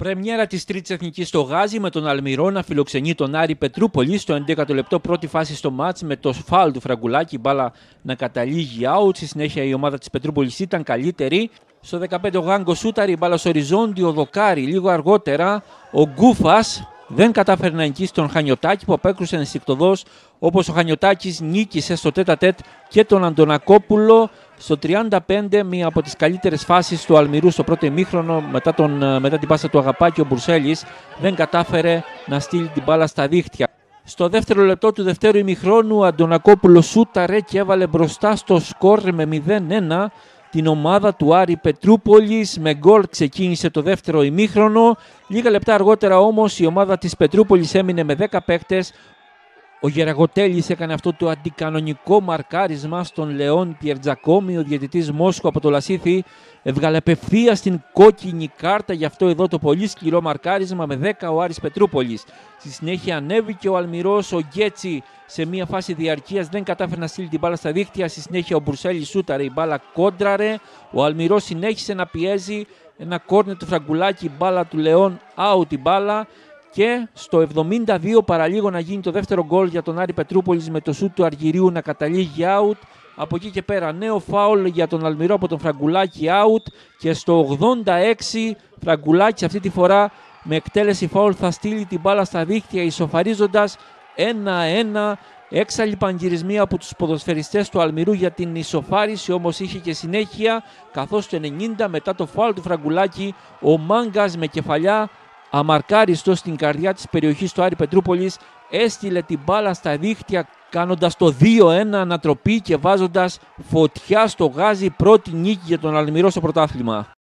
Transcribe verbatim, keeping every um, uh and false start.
Πρεμιέρα της Τρίτης Εθνικής στο Γάζι με τον Αλμυρό να φιλοξενεί τον Άρη Πετρούπολη στο έντεκατο λεπτό πρώτη φάση στο μάτς με το φάουλ του Φραγκουλάκη, η μπάλα να καταλήγει out. Στη συνέχεια η ομάδα της Πετρούπολης ήταν καλύτερη. Στο δεκαπέντε ο Γάγκο σούταρε, η μπάλα στο οριζόντιο, ο Δοκάρη. Λίγο αργότερα ο Γκούφας δεν κατάφερε να νικήσει τον Χανιωτάκη που απέκρουσε ενστικτωδώς, όπως ο Χανιωτάκης νίκησε στο τέτα τέτ και τον Αντωνακόπουλο στο τριάντα πέντε, μία από τις καλύτερες φάσεις του Αλμυρού στο πρώτο ημίχρονο. Μετά, τον, μετά την πάσα του Αγαπάκη, ο Μπουρσέλης δεν κατάφερε να στείλει την μπάλα στα δίχτυα. Στο δεύτερο λεπτό του δευτέρου ημιχρόνου ο Αντωνακόπουλος σούταρε και έβαλε μπροστά στο σκορ με μηδέν ένα την ομάδα του Άρη Πετρούπολης. Με γκολ ξεκίνησε το δεύτερο ημίχρονο. Λίγα λεπτά αργότερα όμως η ομάδα της Πετρούπολης έμεινε με δέκα παίκτες. Ο Γεραγοτέλης έκανε αυτό το αντικανονικό μαρκάρισμα στον Λεόν Πιερτζακόμι. Ο διαιτητής Μόσχου από το Λασίθι έβγαλε απευθείας την κόκκινη κάρτα. Γι' αυτό εδώ το πολύ σκληρό μαρκάρισμα με δέκα ο Άρης Πετρούπολης. Στη συνέχεια ανέβηκε ο Αλμυρός, ο Γκέτσι σε μια φάση διαρκείας δεν κατάφερε να στείλει την μπάλα στα δίχτυα. Στη συνέχεια ο Μπουρσέλης σούταρε, η μπάλα κόντραρε. Ο Αλμυρός συνέχισε να πιέζει. Ένα κόρνερ του Φραγκουλάκη, η μπάλα του Λεόν, out η μπάλα. Και στο εβδομήντα δύο παραλίγο να γίνει το δεύτερο γκολ για τον Άρη Πετρούπολης με το σούτ του Αργυρίου να καταλήγει out. Από εκεί και πέρα νέο φάουλ για τον Αλμυρό από τον Φραγκουλάκη, out. Και στο ογδόντα έξι Φραγκουλάκη αυτή τη φορά με εκτέλεση φάουλ θα στείλει την μπάλα στα δίχτυα ισοφαρίζοντας ένα ένα. Έξαλλοι παγκυρισμοί από τους ποδοσφαιριστές του Αλμυρού για την ισοφάριση, όμως είχε και συνέχεια, καθώς το ενενήντα μετά το φάουλ του Φραγκουλάκη ο Μάγκας με κεφαλιά αμαρκάριστο στην καρδιά της περιοχής του Άρη Πετρούπολης έστειλε την μπάλα στα δίχτυα κάνοντας το δύο ένα ανατροπή και βάζοντας φωτιά στο Γάζι, πρώτη νίκη για τον Αλμυρό στο πρωτάθλημα.